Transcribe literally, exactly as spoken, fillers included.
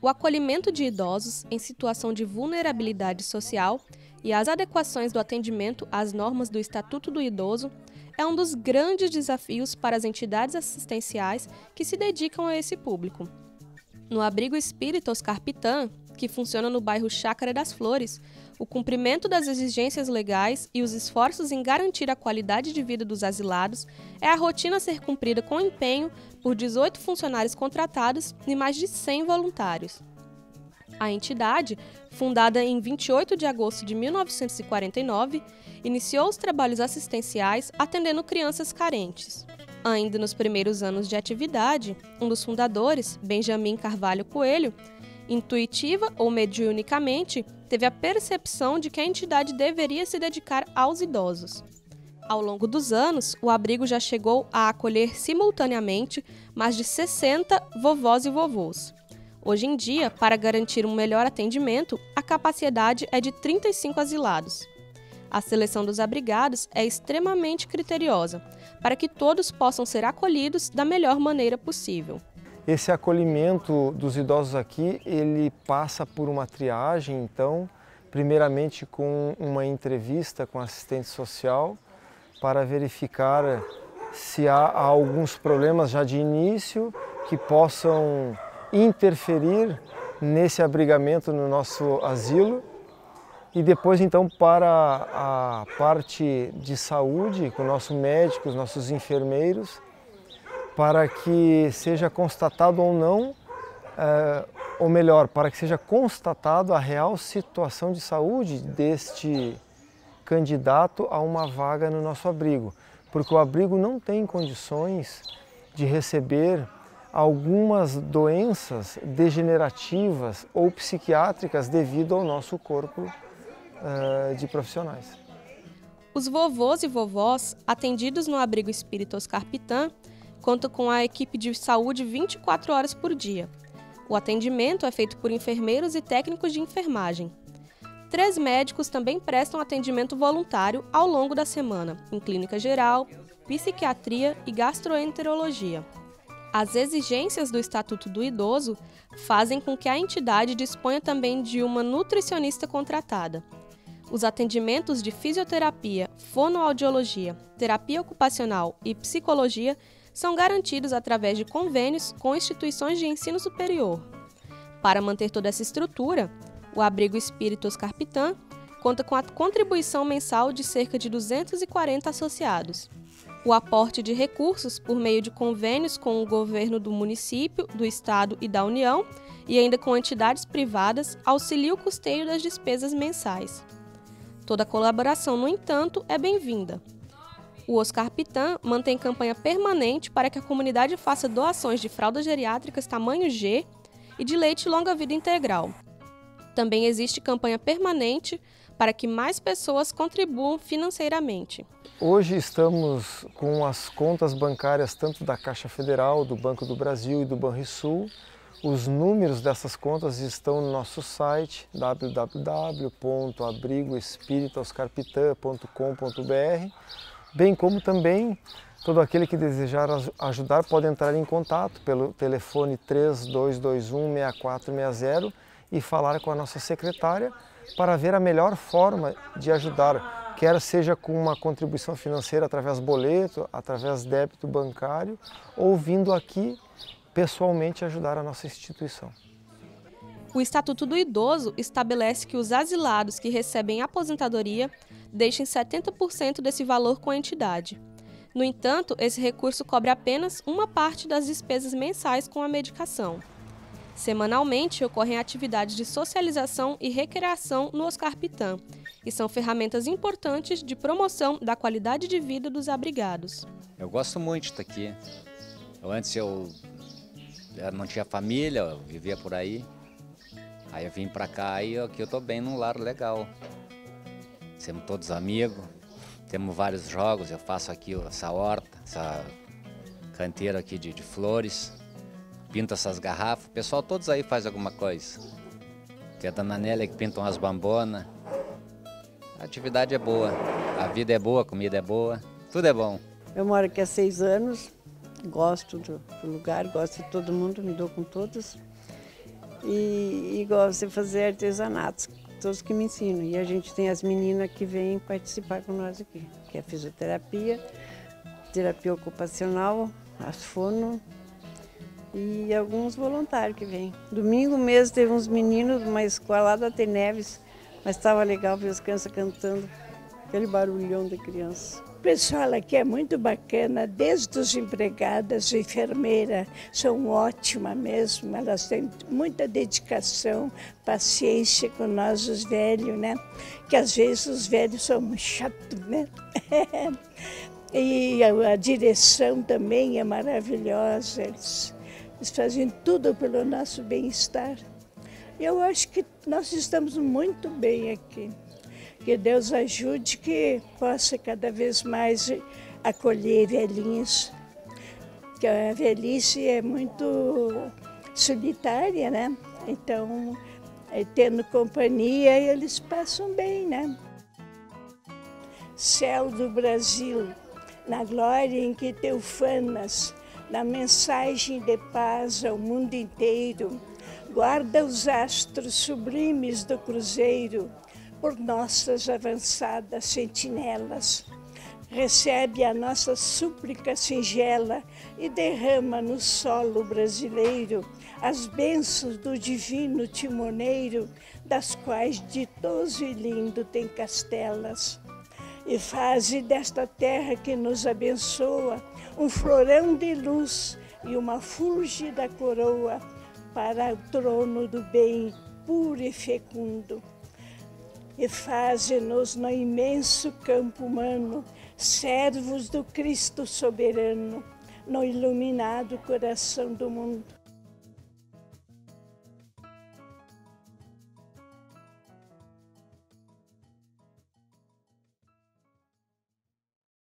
O acolhimento de idosos em situação de vulnerabilidade social e as adequações do atendimento às normas do Estatuto do Idoso é um dos grandes desafios para as entidades assistenciais que se dedicam a esse público. No Abrigo Espírita Oscar Pitã, que funciona no bairro Chácara das Flores, o cumprimento das exigências legais e os esforços em garantir a qualidade de vida dos asilados é a rotina a ser cumprida com empenho por dezoito funcionários contratados e mais de cem voluntários. A entidade, fundada em vinte e oito de agosto de mil novecentos e quarenta e nove, iniciou os trabalhos assistenciais atendendo crianças carentes. Ainda nos primeiros anos de atividade, um dos fundadores, Benjamin Carvalho Coelho, intuitiva ou mediunicamente, teve a percepção de que a entidade deveria se dedicar aos idosos. Ao longo dos anos, o abrigo já chegou a acolher simultaneamente mais de sessenta vovós e vovôs. Hoje em dia, para garantir um melhor atendimento, a capacidade é de trinta e cinco asilados. A seleção dos abrigados é extremamente criteriosa, para que todos possam ser acolhidos da melhor maneira possível. Esse acolhimento dos idosos aqui, ele passa por uma triagem, então, primeiramente com uma entrevista com assistente social, para verificar se há alguns problemas já de início que possam interferir nesse abrigamento no nosso asilo. E depois, então, para a parte de saúde, com o nosso médico, os nossos enfermeiros, para que seja constatado ou não, é, ou melhor, para que seja constatado a real situação de saúde deste candidato a uma vaga no nosso abrigo. Porque o abrigo não tem condições de receber algumas doenças degenerativas ou psiquiátricas devido ao nosso corpo uh, de profissionais. Os vovôs e vovós atendidos no Abrigo Espírita Oscar Pitã contam com a equipe de saúde vinte e quatro horas por dia. O atendimento é feito por enfermeiros e técnicos de enfermagem. Três médicos também prestam atendimento voluntário ao longo da semana, em clínica geral, psiquiatria e gastroenterologia. As exigências do Estatuto do Idoso fazem com que a entidade disponha também de uma nutricionista contratada. Os atendimentos de fisioterapia, fonoaudiologia, terapia ocupacional e psicologia são garantidos através de convênios com instituições de ensino superior. Para manter toda essa estrutura, o Abrigo Espírita Oscar Pitã conta com a contribuição mensal de cerca de duzentos e quarenta associados. O aporte de recursos por meio de convênios com o governo do município, do estado e da União, e ainda com entidades privadas, auxilia o custeio das despesas mensais. Toda colaboração, no entanto, é bem-vinda. O Oscar Pitã mantém campanha permanente para que a comunidade faça doações de fraldas geriátricas tamanho G e de leite longa-vida integral. Também existe campanha permanente para que mais pessoas contribuam financeiramente. Hoje estamos com as contas bancárias tanto da Caixa Federal, do Banco do Brasil e do Banrisul. Os números dessas contas estão no nosso site w w w ponto abrigo espírita oscar pitã ponto com ponto b r, bem como também todo aquele que desejar ajudar pode entrar em contato pelo telefone três dois dois um, seis quatro seis zero e falar com a nossa secretária para ver a melhor forma de ajudar, quer seja com uma contribuição financeira através de boleto, através de débito bancário, ou vindo aqui pessoalmente ajudar a nossa instituição. O Estatuto do Idoso estabelece que os asilados que recebem aposentadoria deixem setenta por cento desse valor com a entidade. No entanto, esse recurso cobre apenas uma parte das despesas mensais com a medicação. Semanalmente, ocorrem atividades de socialização e recreação no Oscar Pitã, e são ferramentas importantes de promoção da qualidade de vida dos abrigados. Eu gosto muito de estar aqui. Eu, antes eu, eu não tinha família, eu vivia por aí. Aí eu vim para cá e aqui eu estou bem num lar legal. Somos todos amigos, temos vários jogos, eu faço aqui essa horta, essa canteira aqui de, de flores. Pinto essas garrafas, o pessoal todos aí faz alguma coisa. Tem a dona Nélia que pintam as bambonas. A atividade é boa, a vida é boa, a comida é boa, tudo é bom. Eu moro aqui há seis anos, gosto do, do lugar, gosto de todo mundo, me dou com todos. e, e gosto de fazer artesanatos, todos que me ensinam. E a gente tem as meninas que vêm participar com nós aqui, que é fisioterapia, terapia ocupacional, as fono e alguns voluntários que vêm. Domingo mesmo teve uns meninos de uma escola lá da T Neves, mas estava legal ver as crianças cantando, aquele barulhão de criança. O pessoal aqui é muito bacana, desde os empregadas, enfermeiras, são ótimas mesmo, elas têm muita dedicação, paciência com nós os velhos, né? Que às vezes os velhos são muito chatos, né? E a, a direção também é maravilhosa, eles, eles fazem tudo pelo nosso bem-estar. Eu acho que nós estamos muito bem aqui. Que Deus ajude que possa cada vez mais acolher velhinhos. Que a velhice é muito solitária, né? Então, tendo companhia, eles passam bem, né? Céu do Brasil, na glória em que te ufanas, na mensagem de paz ao mundo inteiro, guarda os astros sublimes do cruzeiro, por nossas avançadas sentinelas. Recebe a nossa súplica singela e derrama no solo brasileiro as bênçãos do divino timoneiro, das quais ditoso e lindo tem castelas. E faze desta terra que nos abençoa um florão de luz e uma fúlgida coroa para o trono do bem puro e fecundo. E faze-nos no imenso campo humano servos do Cristo soberano, no iluminado coração do mundo.